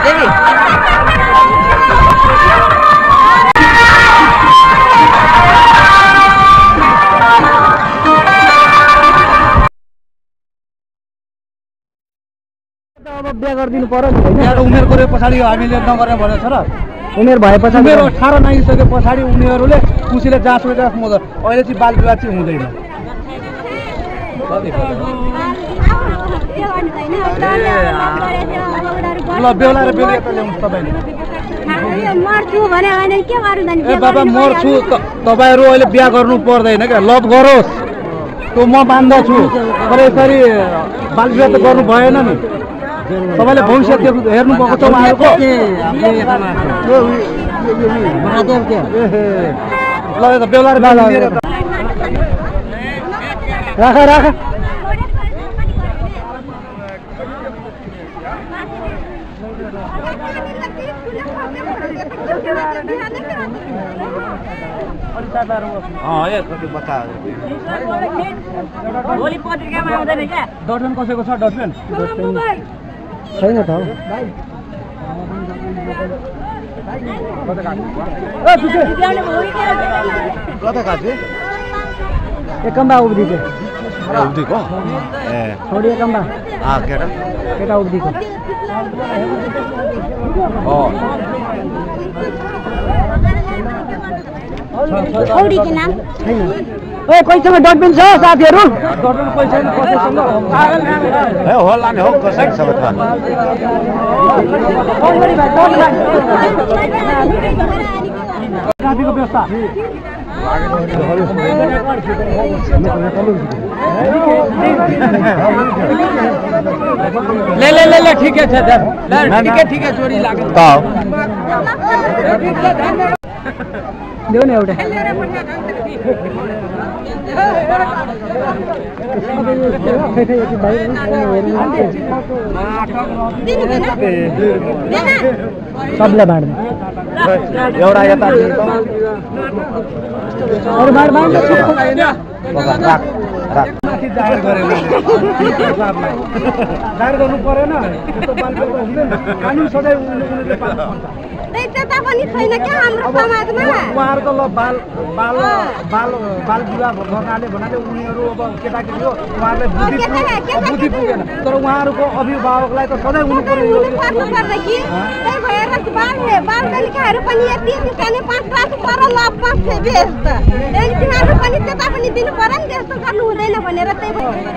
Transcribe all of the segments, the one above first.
अब बिहा गरिदिनु पर्यो नि हैन उमेर गरे पछाडि हामीले नगर्ने भनेछ र उमेर भए पछाडि उमेर 18 नागिसके पछाडि उनीहरूले खुसीले जाँच गरेर म अहिले चाहिँ बाल विवाह चाहिँ हुँदैन ल बेहुला र बेहुली यता ल्याउनु तपाईले मर्छु भने हैन के गर्नु जानी ए बाबा मर्छु तपाईहरु अहिले बिहा गर्नु पर्दैन के लभ गरोस् त्यो म मान्दछु तर यसरी बाल विवाह त गर्नु भएन नि तपाईले भविष्य हेर्नु भएको छ उहाँहरुको महादेव के ल यो त बेहुला र बेहुली राख राख ए कति बच्चा भोलि पत्रिकामा आउँदैन क्या डटपेन कसैको छ डटपेन छैन त कता काट्यो एकम्बा उब्दीको उब्दीको ए छोडी एकम्बा केटा केटा उब्दीको छोडी के नाम छैन ओए कोहीसँग डटपेन छ साथीहरु डटपेन पैसा छैन कसैसँग ए होला नि हो कसैसँग छ गाडीको व्यवस्था ले ठीकै छ ठिकै चोरी लाग्यो त देऊ न एउटा सबलाई बाँड्नु एउटा यता अरु बाँड बाँड जाहेर गरे जाहेर गर्नु परेन त्यस्तो बालको हुँदैन कानुन सधैँ उनीहरूले पाल्नु त्यता पनि छैन के हाम्रो समाजमा उहाँहरुको ल बाल बाल बाल बाल विवाह गर्नाले भन्नाले उनीहरू अब केटाकेटी हो उहाँहरुले बुद्धि पुगेन तर उहाँहरुको अभिभावकलाई त सधैँ हुनु पर्यो पर्नु पर्छ कि त्यही भएर बाल बालिकाहरू पनि यति सानो 5 क्लास पर ल 5 छ बेस त त्यही तिनीहरू पनि त्यता पनि दिनु पर्यो नि त्यस्तो गर्नु हुँदैन भनेर त्यही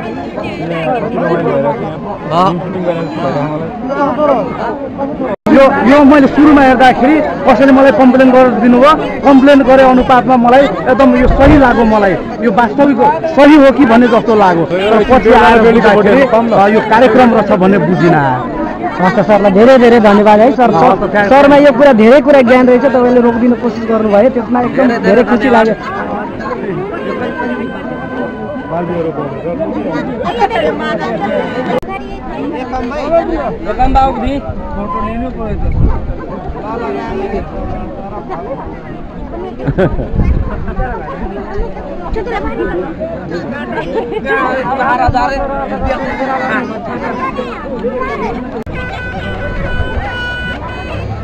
यो मैले सुरुमा हेर्दाखेरि कसैले मलाई कम्प्लेन गरिदिनु भयो कम्प्लेन गरे अनुपातमा मलाई एकदम यो सही लाग्यो मलाई यो वास्तविक सही हो कि भन्ने जस्तो लाग्यो पछि आएर यो कार्यक्रम रहेछ भन्ने बुझिन हस् सरलाई धेरै धेरै धन्यवाद है सर सरमा यो कुरा धेरै कुरा ज्ञान रहेछ तपाईले रोकिदिन कोसिस गर्नुभयो त्यसमा एकदम धेरै खुसी लाग्यो एकम्बा उब्दी फोटो लिनु पर्यो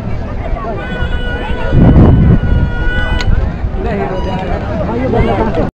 त